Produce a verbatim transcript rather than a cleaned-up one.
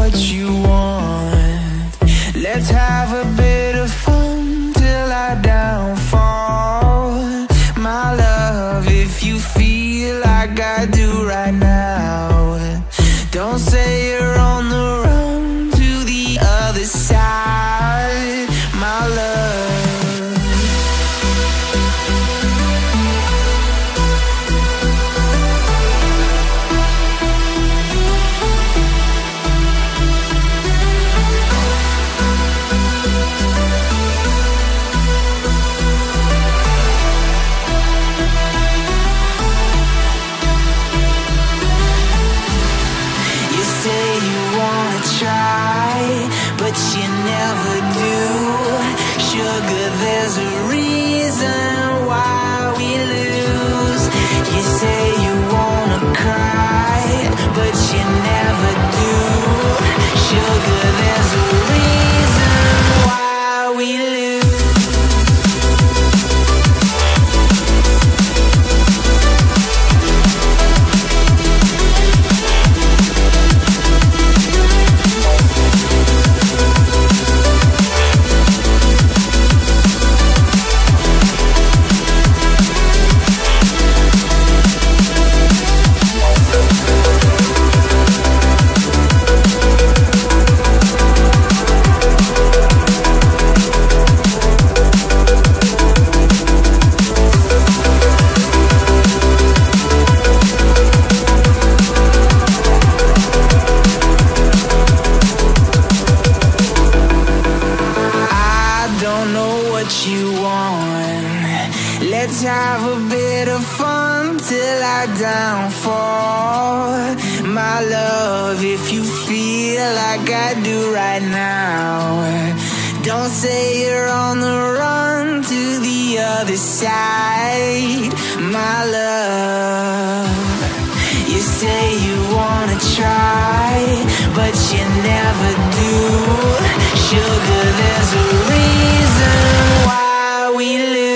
what you want. Let's have a bit of fun till I downfall. My love, if you feel like I do right now, don't say you're on the run to the other side, my love. But you never do. Sugar, there's a reason why we lose. You say you wanna cry, but you never do. Sugar, there's a reason why we lose. You want. Let's have a bit of fun till I downfall, my love. If you feel like I do right now, don't say you're on the run to the other side, my love. You say you wanna try, but you never do. Sugar, there's a reason why we live.